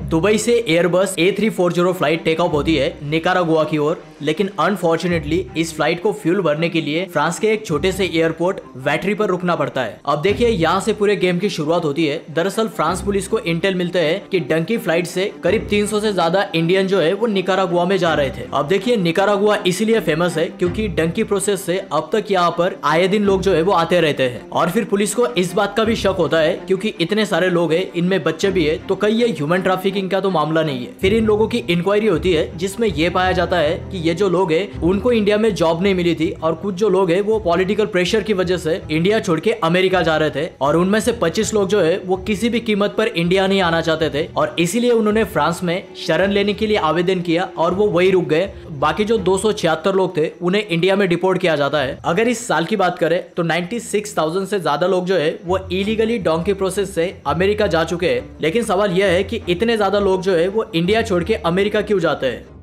Dubai से Airbus A340 flight take off होती है निकारागुआ की ओर, लेकिन अनफॉर्चुनेटली इस फ्लाइट को फ्यूल भरने के लिए फ्रांस के एक छोटे से एयरपोर्ट वैटरी पर रुकना पड़ता है। अब देखिए यहाँ से पूरे गेम की शुरुआत होती है। दरअसल फ्रांस पुलिस को इंटेल मिलते हैं कि डंकी फ्लाइट से करीब 300 से ज्यादा इंडियन जो है वो निकारागुआ में जा रहे थे। अब देखिए निकारागुआ इसीलिए फेमस है क्योंकि डंकी प्रोसेस से अब तक यहाँ पर आए दिन लोग जो है वो आते रहते हैं। और फिर पुलिस को इस बात का भी शक होता है क्योंकि इतने सारे लोग हैं, इनमें बच्चे भी है, तो कहीं ये ह्यूमन ट्रैफिकिंग का तो मामला नहीं है। फिर इन लोगों की इंक्वायरी होती है जिसमें ये पाया जाता है कि ये जो लोग हैं उनको इंडिया में जॉब नहीं मिली थी और कुछ जो लोग हैं वो पॉलिटिकल प्रेशर की वजह से इंडिया छोड़ के अमेरिका जा रहे थे और उनमें से 25 लोग जो है वो किसी भी कीमत पर इंडिया नहीं आना चाहते थे और इसीलिए उन्होंने फ्रांस में शरण लेने के लिए आवेदन किया और वो वही रुक गए। बाकी जो 276 लोग थे उन्हें इंडिया में डिपोर्ट किया जाता है। अगर इस साल की बात करें तो 96,000 से ज्यादा लोग जो है वो इलीगली डोंकी प्रोसेस से अमेरिका जा चुके हैं। लेकिन सवाल यह है कि इतने ज्यादा लोग जो है वो इंडिया छोड़ के अमेरिका क्यों जाते हैं।